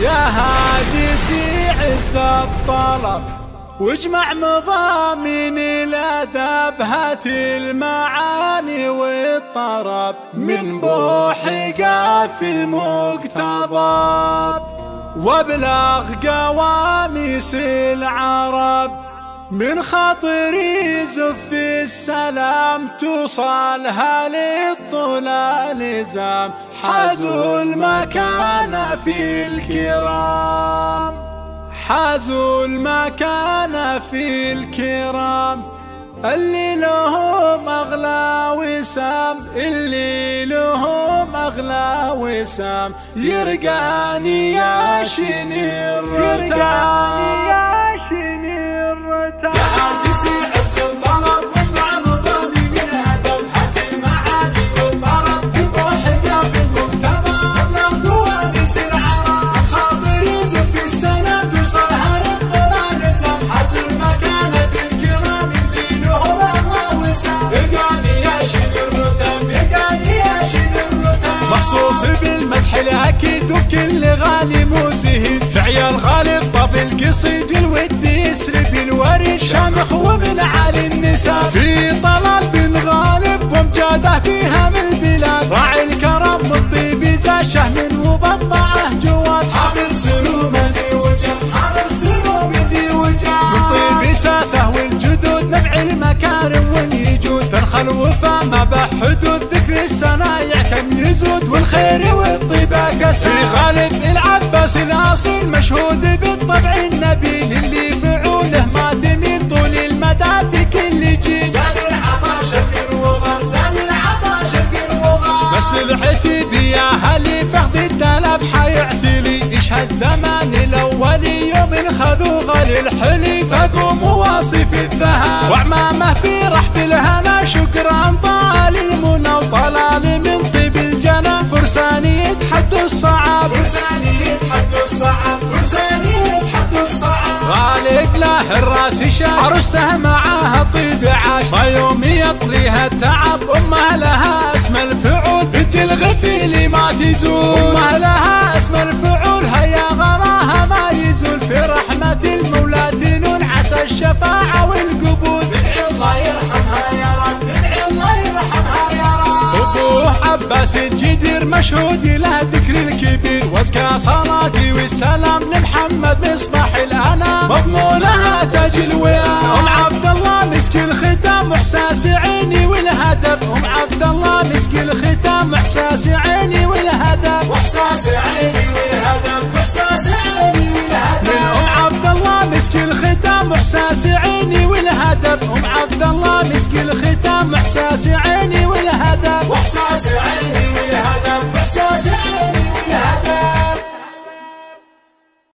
يا هاجسي عز الطلب واجمع مضامين الادب، هات المعاني والطرب من بوحي قافي المقتضب، وابلغ قواميس العرب من خاطري زف السلام، توصلها للطلا لزام، حازوا المكان في الكرام، حازوا المكان في الكرام، اللي لهم أغلى وسام، اللي لهم أغلى وسام، يرقاني يا شني الرتام، يا شني الرتام، يا هاجسي عز الطلب واجمع مضامي من أدب، هات المعاني والطرب من بوحي قافي المقتضب، أبلغ قواميس العرب خاطري زف السنة، توصلها للطلا لزام، حازوا المكان في الكرام، اللي لهم أغلى وسام، يرقاني يا شني الرتام، يرقاني يا شني الرتام، مخصوص بالمدح الأكيد وكل غالي مزهد، في عيال غالب طب القصيد الود يسرب الورد، شامخ ومن عالي النساء في طلال بن غالب، ومجاده فيها من البلاد، راعي الكرم والطيب ذا شهم وبطبعه جواد، حافظ سلومني وجه، حافظ سلومني وجه، من طيب ساسه والجدود نبع المكارم واليجود، تنخل وفا ما بحدود، ذكر الصنايع كم يزود، والخير والطيبه كسر، في غالب العباس الاصيل مشهود بالطبع النبيل، اللي فعوله ما تميل طول المدى في كل جيل، زاد العطا شق الوغم، زاد العطا شق الوغم، بس العتيب يا هلي فخد الدلب حيعتلي، يشهد زمان الاولي يوم خذوا غالي الحلي، فقوم واصف الذهب وعمامه في رحب الهنا، شكرا طال المنى وطلال من طيب الجنى، فرساني يتحدى الصعب، فرساني يتحدى الصعب، فرساني يتحدى الصعب، غالب له الراس شاش، عروسته معاها طيب عاش، ما يوم يطريها التعب، امه لها اسم الفعول، بنت الغفيل ما تزول، امه لها اسم الفعول، هيا غراها ما يزول، في رحمة المولى تنول، عسى الشفاعة والقبول، ندعي الله يرحمها يا رب، ندعي الله يرحمها يا رب، ابوه عباس الجدير مشهود له ذكر الكبير، وازكى صلاتي والسلام لمحمد مصباح الانام، مضمونها تاج الوئام، ام عبد الله مسك الختام، واحساس عيني والهدف، ام عبد الله مسك الختام، واحساس عيني والهدف، واحساس عيني والهدف، واحساس عيني والهدف، من ام عبد الله مسك الختام، واحساس عيني والهدف، ام عبد الله مسك الختام، واحساس عيني والهدف، واحساس عيني والهدف، واحساس عيني